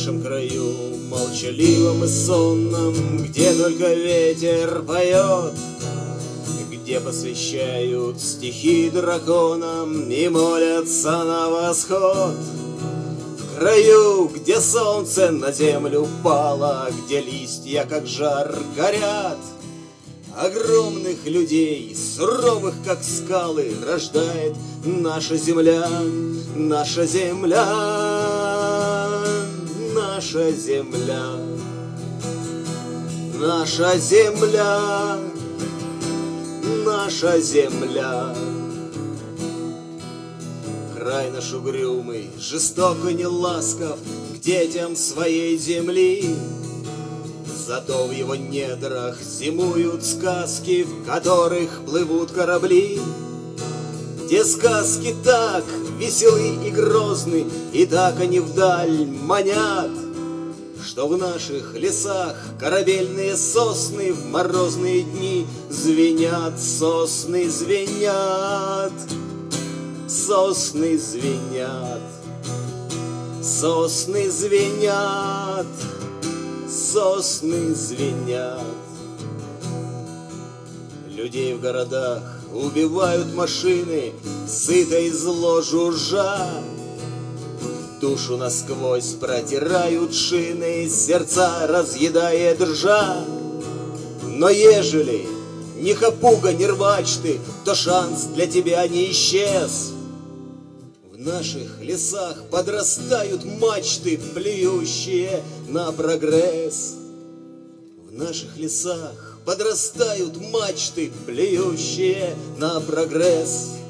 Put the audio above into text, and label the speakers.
Speaker 1: нашем краю, молчаливом и сонном, где только ветер поет, где посвящают стихи драконам и молятся на восход. В краю, где солнце на землю пало, где листья, как жар, горят, огромных людей, суровых, как скалы, рождает наша земля, наша земля, наша земля, наша земля, наша земля. Край наш угрюмый, жесток и неласков к детям своей земли. Зато в его недрах зимуют сказки, в которых плывут корабли. Те сказки так веселы и грозны, и так они вдаль манят, что в наших лесах корабельные сосны в морозные дни звенят, сосны звенят, сосны звенят, сосны звенят, сосны звенят. Людей в городах убивают машины, сыто и зло жужжа. Душу насквозь протирают шины, сердца разъедает ржа. Но ежели ни хапуга, ни рвач ты, то шанс для тебя не исчез. В наших лесах подрастают мачты, плюющие на прогресс. В наших лесах подрастают мачты, плюющие на прогресс.